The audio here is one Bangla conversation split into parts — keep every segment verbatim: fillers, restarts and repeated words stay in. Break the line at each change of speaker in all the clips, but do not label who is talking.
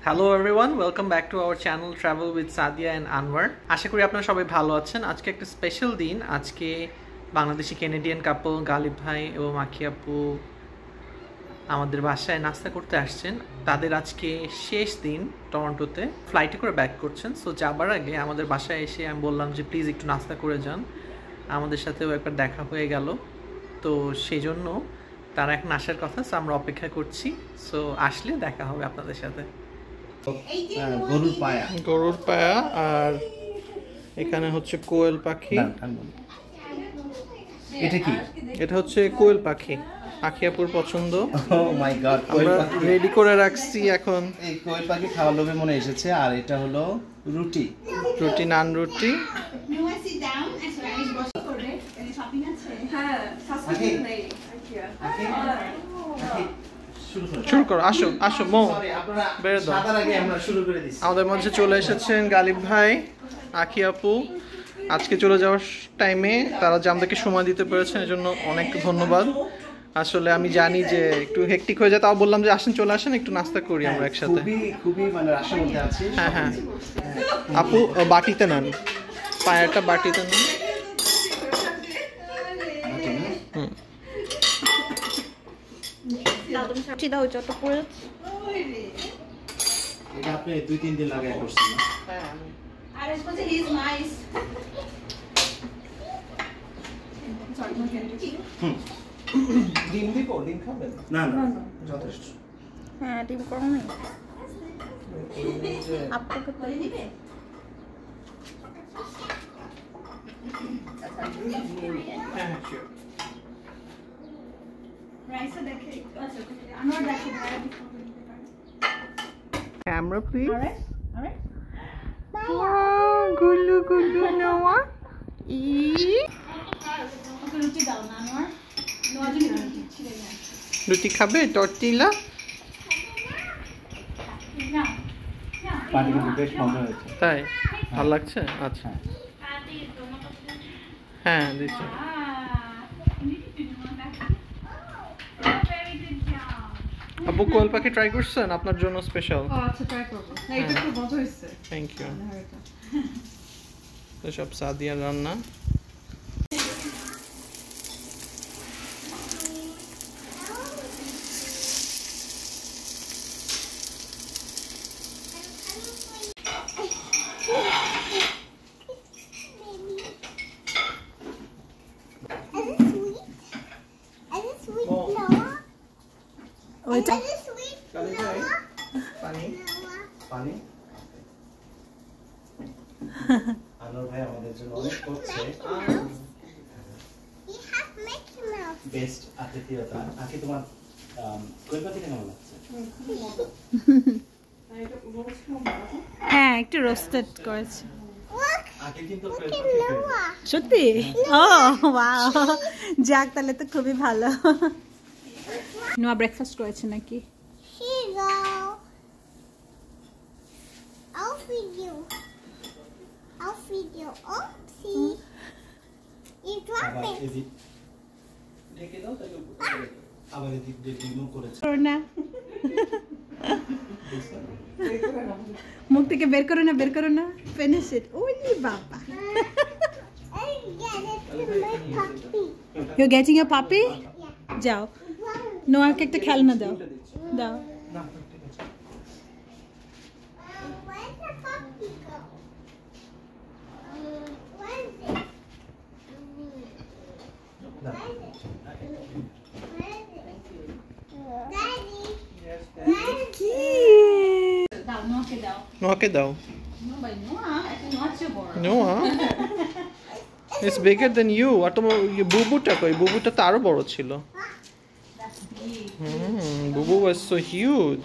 Hello everyone, welcome back to our channel travel with Sadia and Anwar. আশা করি আপনারা সবাই ভালো আছেন। আজকে একটা স্পেশাল দিন। আজকে বাংলাদেশি ক্যানাডিয়ান কাপল গালিব ভাই এবং আখি আপু আমাদের বাসায় নাস্তা করতে আসছেন। তাদের আজকে শেষ দিন টরন্টোতে, ফ্লাইটে করে ব্যাক করছেন। সো যাবার আগে আমাদের বাসায় এসে আমি বললাম যে প্লিজ একটু নাস্তা করে যান। আমাদের সাথেও একবার দেখা হয়ে গেল, তো সেই জন্য তারা এখন আসার কথা। সো আমরা অপেক্ষা করছি। সো আসলে দেখা হবে আপনাদের সাথে।
গরুর পায়া
গরুর পায়া আর এখানে হচ্ছে কোয়েল পাখি।
এটা কি?
এটা হচ্ছে কোয়েল পাখি, আখি আপুর পছন্দ।
ও মাই গড,
আমরা রেডি করে রাখছি এখন।
এই কোয়েল পাখি খাওয়ার লোভে মনে এসেছে। আর এটা হলো রুটি,
রুটি, নান রুটি। শুরু করো, আসো আসো মো, বের দাও। আমাদের মধ্যে চলে এসেছেন গালিব ভাই, আখি আপু। আজকে চলে যাওয়ার টাইমে তারা যে আমাদেরকে সময় দিতে পেরেছেন এর জন্য অনেক ধন্যবাদ। আসলে আমি জানি যে একটু হেক্টিক হয়ে যায়, তাও বললাম যে আসেন, চলে আসেন, একটু নাস্তা করি আমরা একসাথে।
খুবই খুবই মানে রাশের মধ্যে আছি।
হ্যাঁ হ্যাঁ আপু, বাটিতে নেন, পায়াটা বাটিতে নেন। হুম,
এটা আপনি দুই তিন দিন লাগাই করছেন না?
ডিম দিব? ডিম খাবেন?
না না যথেষ্ট।
হ্যাঁ, ডিম করো না। আপনাকে করে দিবে?
হ্যাঁ হ্যাঁ শিওর।
রাইসা দেখে আচ্ছা আমরা দেখি ভাই।
Camera please.
Alright alright
Wow, gulu gulu Noah. E.
Okay রুটি দাও না আমার নোয়া জন্য রুটি ছিড়ে না।
রুটি খাবে? টর্টিলা?
না
পানি কিন্তু বেশ মজা হয়েছে।
তাই ভালো লাগছে? আচ্ছা হ্যাঁ দিচ্ছি। আপু কোয়েল পাখি ট্রাই করছেন? আপনার জন্য স্পেশাল।
ও আচ্ছা, ট্রাই করব। না, এটা খুব মজা হয়েছে।
Thank you. তো সব সাদিয়ার রান্না।
ওইটা
পানি
পানি আনোয়ার ভাই আমাদের জন্য অনেক করছে। বেস্ট আতিথেয়তা। আজকে তোমার কোয়েল পাখি কেমন লাগছে?
হ্যাঁ, একটু রোস্টেড করেছে।
আগে কিন্তু কোয়েল পাখি
সত্যি? ও ওয়াও, যাক তাহলে তো খুবই ভালো। নোয়া ব্রেকফাস্ট করেছে নাকি?
Hello. I'll feed you. I'll feed you. Oopsie. You drop
আবার
it.
এদিক ঢেকে দাও, তাহলে উপরে চলে যাবে। আবার এদিক দিয়ে ডিমও করেছে।
করো না, মুখ থেকে বের করো না, বের করো না। Finish it. ওই বাবা,
I get it to my puppy.
You getting a puppy? যাও নোয়াকে একটা খেলনা দাও, দাও।
না ঠিক আছে।
Uh, where's the puppy go? Um, where's it?
না
Where's it? Daddy.
কি দাও, নোয়াকে দাও।
নোয়াকে দাও।
নো ভাই, নোয়া একটা নোয়া চেয়ে বড়।
Noah it's bigger than you. আর তোমার বুবুটা কই? বুবুটা তো আরো বড় ছিল। Hmm, Bubu was so huge.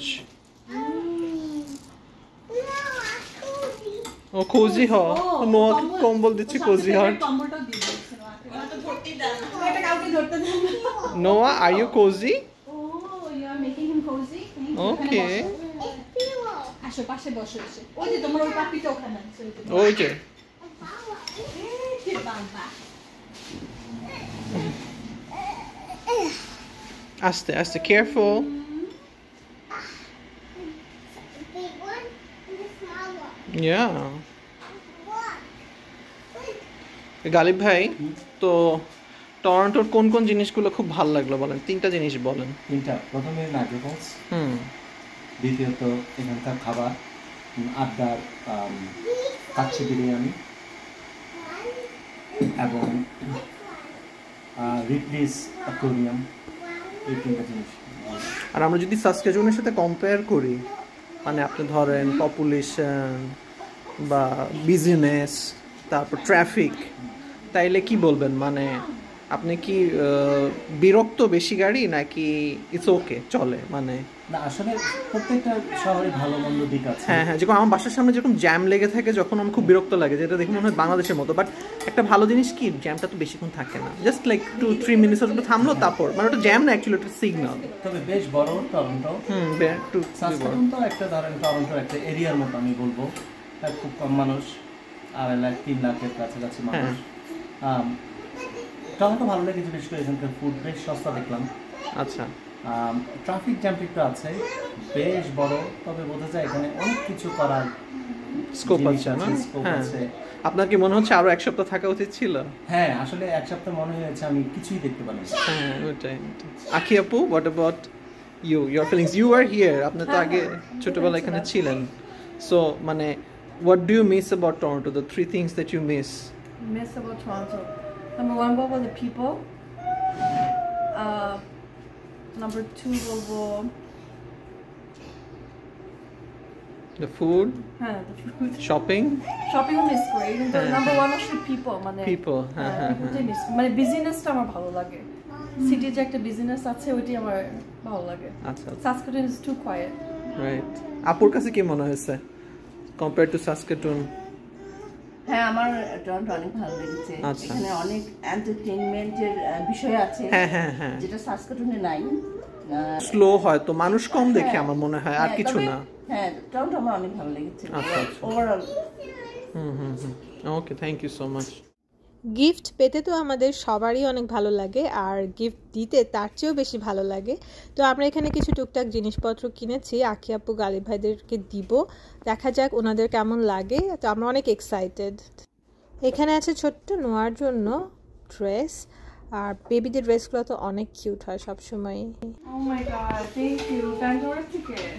ও কোজি হ, নোয়াকে কম্বল দিচ্ছে কোজি হট।
কম্বলটা দিয়ে দিয়েছে নোয়াকে। নোয়া তো ধরতেই দেয় না, এটা কাউকে ধরতে দেয় না।
Noah, are you cozy?
Oh, you are making him cozy?
Okay.
আসো পাশে বসো এসে। ওই যে তোমার ওই পাপিটা ওখানে আছে।
ওই যে
বাবা।
আস্তে আস্তে, careful.
Big one.
Yeah Ghalib ভাই, তো টরন্টোর কোন কোন জিনিসগুলো খুব ভালো লাগলো বলেন, তিনটা জিনিস বলেন।
তিনটা, প্রথমে নাইগ্রা ফলস,
হুম
দ্বিতীয়ত এখানকার খাবার, আড্ডার কাচ্চি বিরিয়ানি এবং রিপ্লিস অ্যাকোয়ারিয়াম, এই তিনটা জিনিস।
আর আমরা যদি সাসকেচুয়ানের সাথে কম্পেয়ার করি, মানে আপনি ধরেন পপুলেশন বা বিজনেস, তারপর ট্রাফিক, তাইলে কি বলবেন? মানে আপনি কি বিরক্ত বেশি গাড়ি নাকি ইটস ওকে চলে? মানে
না, আসলে প্রত্যেকটা শহরে ভালো মন্দ দিক আছে।
হ্যাঁ হ্যাঁ, যখন আমার বাসার সামনে যেরকম জ্যাম লেগে থাকে, যখন আমার খুব বিরক্ত লাগে, যেটা দেখে মনে হয় বাংলাদেশের মতো। বাট একটা ভালো জিনিস কি, জ্যামটা তো বেশিক্ষণ থাকে না, জাস্ট লাইক টু থ্রি মিনিটসের জন্য থামলো, তারপর মানে ওটা জ্যাম না, অ্যাকচুয়ালি ওটা সিগন্যাল।
তবে বেশ বড় টরন্টো।
হুম, টু
সাসকেচুয়ান তো একটা ধরেন টরন্টোর একটা এরিয়ার মতো আমি বলবো, তার খুব কম মানুষ, আড়াই লাখ তিন লাখের কাছাকাছি মানুষ। টরন্টো ভালো লেগেছে, বিশেষ করে এখানকার ফুড বেশ সস্তা দেখলাম।
আচ্ছা,
ট্রাফিক জ্যাম একটু আছে, বেশ বড়, তবে বোঝা যায় এখানে অনেক কিছু করার
স্কোপ আছে না? হ্যাঁ, আপনার কি মনে হচ্ছে আরো এক সপ্তাহ থাকা উচিত ছিল?
হ্যাঁ, আসলে এক সপ্তাহ মনে হয়েছে আমি কিছুই দেখতে পারি।
হ্যাঁ, ওটাই। আখি আপু, what about you, your feelings? You are here, আপনি তো আগে ছোটবেলায় এখানে ছিলেন, সো মানে what do you miss about Toronto, the three things that you miss?
Miss about Toronto. Number one, what were the people? Uh, number two, what were
The food,
huh, the food.
shopping,
Shopping miss great. কিন্তু
হ্যাঁ,
number
হ্যাঁ।
one আসলে people, মানে
people, হ্যাঁ হ্যাঁ
people
হ্যাঁ।
মিস, মানে বিজনেসটা আমার ভালো লাগে। সিটি যে একটা বিজনেস আছে ওইটি আমার ভালো লাগে।
আচ্ছা,
Saskatchewan is too quite.
Right. আপুর কাছে কি মনে হয়েছে কম্পেয়ার টু সাসকেচুয়ান?
হ্যাঁ, আমার টরন্টো অনেক ভালো লেগেছে।
আচ্ছা।
এখানে অনেক এন্টারটেইনমেন্টের বিষয় আছে,
হ্যাঁ হ্যাঁ হ্যাঁ,
যেটা সাসকেচুয়ানে নাই।
স্লো হয় তো, মানুষ কম দেখে
হ্যাঁ,
আমার মনে হয়, আর
হ্যাঁ,
কিছু
তবে-
না।
হ্যাঁ, টরন্টো আমার অনেক ভালো লেগেছে
আচ্ছা, আচ্ছা।
Overall.
Hmm hmm hmm, okay, thank you so much.
Gift পেতে তো আমাদের সবারই অনেক ভালো লাগে, আর গিফট দিতে তার চেয়েও বেশি ভালো লাগে। তো আমরা এখানে কিছু টুকটাক জিনিসপত্র কিনেছি, আখি আপু গালিব ভাইদেরকে দিব, দেখা যাক ওনাদের কেমন লাগে। তো আমরা অনেক এক্সাইটেড। এখানে আছে ছোট্ট নোয়ার জন্য ড্রেস, আর বেবিদের ড্রেসগুলো তো অনেক কিউট হয় সবসময়।
Oh my god, thank you. Pandora ticket.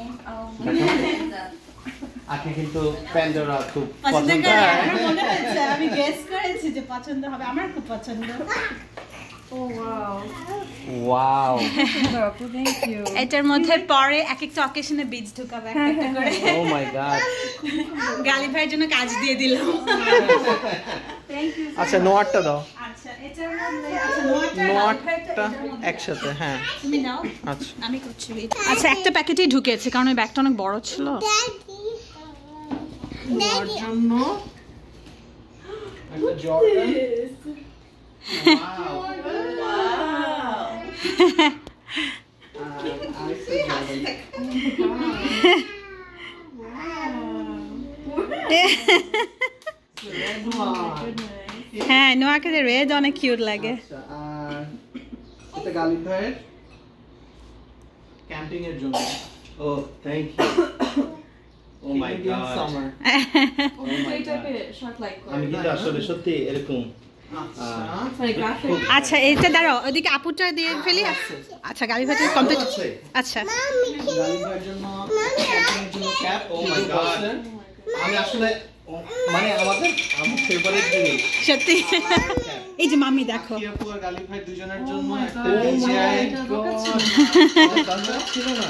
আগে কিন্তু প্যান্ডোরা খুব
পছন্দ
পছন্দ।
করে, আমার মনে হচ্ছে আমি গেস করেছি যে পছন্দ হবে, আমার খুব পছন্দ।
Oh wow.
Wow,
Pandora, thank you.
এটার মধ্যে পরে এক একটা অকেশনে বীজ ঢুকাবে একটা একটা করে।
ও মাই গড।
গালিব ভাইয়ের জন্য কাজ দিয়ে দিলাম।
Thank you.
আচ্ছা, নোয়ারটা দাও,
আচ্ছা, এটার মধ্যে আচ্ছা নোয়ারটা
নোয়ারটা একসাথে, হ্যাঁ
তুমি নাও,
আচ্ছা।
আমি করছি। আচ্ছা, একটা প্যাকেটেই ঢুকেছে কারণ ওই ব্যাগটা অনেক বড় ছিল।
নোয়ার জন্য একটা জর্ডান।
হ্যাঁ, নোয়াকে রেড অনেক কিউট লাগে।
আর এটা গালিব ভাইয়ের ক্যাম্পিং এর জন্য।
Oh thank you. Oh my
Canadian
god.
summer।
এই টাইপের শার্ট লাইক করে।
আমি কিন্তু আসলে সত্যি এরকম
আচ্ছা,
মানে গ্রাফিক।
আচ্ছা, এটা দাঁড়াও, ওদিকে আপুটা দিয়ে ফেলি। আচ্ছা, গালিব ভাই কমপ্লিট। আচ্ছা,
গালিব ভাইয়ের জন্য ক্যাম্পিং এর জন্য ক্যাপ।
ও মাই গড। আমি আসলে ও- মানে আমাদের আমার ফেভারিট জিনিস।
সত্যি। এই যে মাম্মি দেখো,
আখি আপু আর গালিব ভাই দুজনের জন্য
my
একটা
God.
ডিজাই
এটা দরকার ছিল
ছিল না।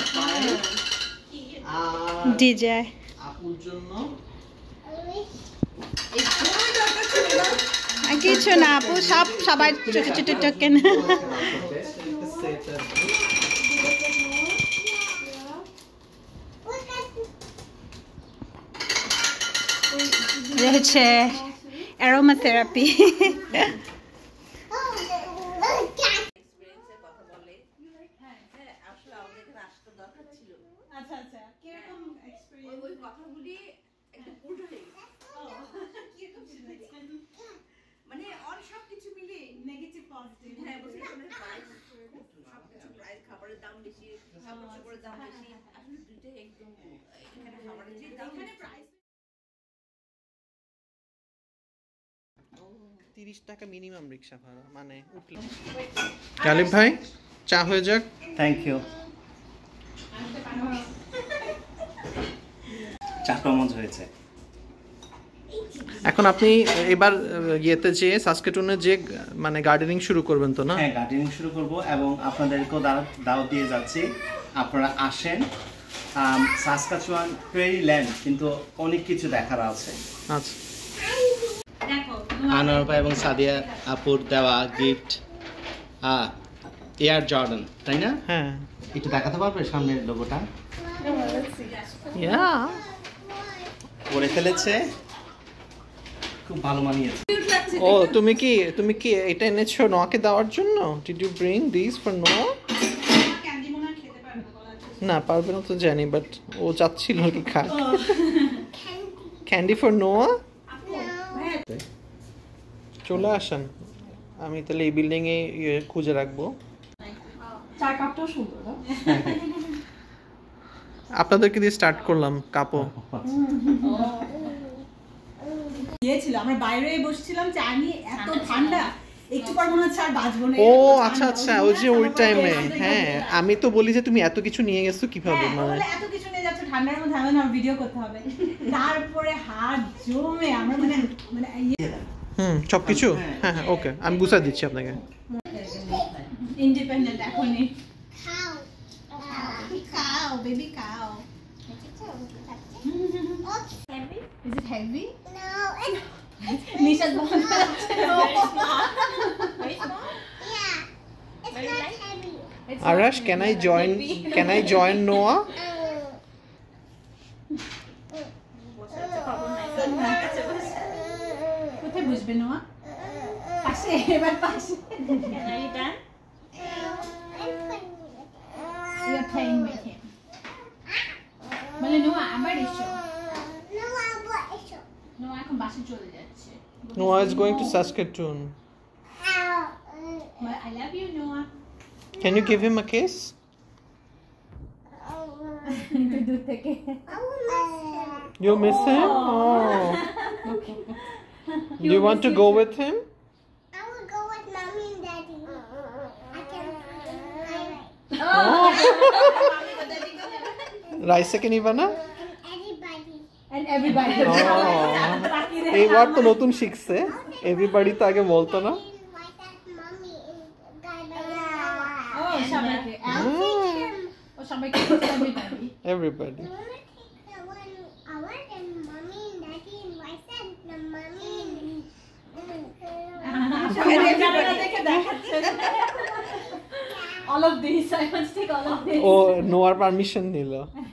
আর
ডিজে
আপুর জন্য
আর কিছু না আপু, সব সবাই ছোট ছোট টোকেন
সেট আছে।
হচ্ছে অ্যারোমা থেরাপি।
এক্সপেরিয়েন্সের কথা বলে, হ্যাঁ, আসলে আমাদের এখানে আসতে দরকার ছিল।
আচ্ছা আচ্ছা, কিরকম
ওই- ওই কথাগুলি একটু উল্টো হয়ে গেছে। কিরকম ছিল? মানে অন সব কিছু মিলিয়ে
নেগেটিভ পজিটিভ।
হ্যাঁ, বলছি আমাদের প্রাইস সবকিছু প্রাইস, খাবারের দাম বেশি, কাপড় চোপড়ের দাম বেশি, আসলে দুইটাই একদম, এখানে খাবারের যে দাম, এখানে প্রাইস
তিরিশ টাকা মিনিমাম রিক্সা ভাড়া, মানে উঠলে। গালিব ভাই চা হয়ে যাক।
Thank you. চাটা মজা হয়েছে।
এখন আপনি এবার ইয়েতে যে সাসকেটুনে যে মানে গার্ডেনিং শুরু করবেন তো না?
হ্যাঁ, গার্ডেনিং শুরু করব এবং আপনাদেরকেও দাওয়াত দিয়ে যাচ্ছি, আপনারা আসেন। সাসকাচুয়ান প্রেরি ল্যান্ড, কিন্তু অনেক কিছু দেখার আছে।
আচ্ছা,
আনোয়ার ভাই এবং সাদিয়া আপুর দেওয়া গিফট এয়ার জর্ডান, তাই না?
হ্যাঁ,
একটু দেখাতে পারবে সামনের লোগোটা?
ইয়া
পরে ফেলেছে, খুব ভালো মানিয়েছে।
ও তুমি কি তুমি কি এটা এনেছো নোয়াকে দেওয়ার জন্য? Did you bring this for Noah? না, পারবে না তো জানি, বাট ও চাচ্ছিল আর কি খাক। ক্যান্ডি ফর নোয়া? চলে আসেন, আমি তাহলে এই বিল্ডিং এ খুঁজে রাখবো।
চার কাপটাও সুন্দর না?
আপনাদেরকে দিয়ে স্টার্ট করলাম কাপো।
গিয়েছিল, আমরা বাইরে বসছিলাম, চা নিয়ে, এত ঠান্ডা, একটু পর মনে হচ্ছে আর বাঁচবো না।
ও আচ্ছা আচ্ছা, ওই যে ওই টাইমে। হ্যাঁ, আমি তো বলি যে তুমি এত কিছু নিয়ে গেছো কিভাবে? মানে
এত কিছু নিয়ে যাচ্ছ ঠান্ডার মধ্যে, আমি না ভিডিও করতে হবে। তারপরে হাত জমে আমরা মানে মানে
হুম সবকিছু। হ্যাঁ হ্যাঁ, ওকে, আমি গুছিয়ে দিচ্ছি আপনাকে।
ইন্ডিপেন্ডেন্ট এখনই।
Cow.
Cow, baby cow.
Heavy?
Is it heavy?
No, it's
Nisha's one.
very small. Very small? Yeah. It's not heavy.
Arash, can I join? Can I join Noah?
Um,
কোথায় বসবে নোয়া? পাশে, এবার পাশে।
Are you done?
You're playing with him. বলে নোয়া আবার এসো।
No, I want it.
নোয়া এখন বাসে চলে যাচ্ছে।
Noah is going to Saskatoon.
But I love you, Noah.
Can you give him a kiss?
দূর থেকে।
You miss him? Oh. Do you want to go with him?
I will go with mommy and daddy. I can.
Raisa ke nahi bana?
And everybody.
And everybody.
এই বার তো নতুন শিখছে, এভরিবডি তো আগে বলতো না।
Oh, সবাইকে। ও সবাইকে everybody.
Everybody.
All of these, I want to take all of this.
ও নোয়ার পারমিশন নিল।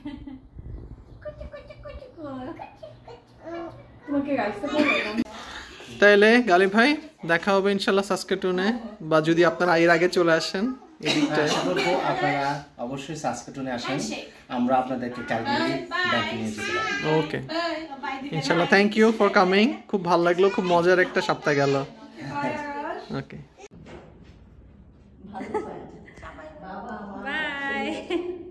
তোমাকে গাইতে বললাম।
তাইলে গালিব ভাই দেখা হবে ইনশাআল্লাহ সাসকেটুনে, বা যদি আপনারা এর আগে চলে আসেন এদিকটায়।
আশা করবো আপনারা অবশ্যই সাসকেটুনে আসেন, আমরা আপনাদেরকে ক্যালগরি ব্যাংকে নিয়ে যেতে পারি।
ওকে, ইনশাআল্লাহ। থ্যাংক ইউ ফর কামিং, খুব ভালো লাগলো, খুব মজার একটা সপ্তাহ গেল। Okay,
by.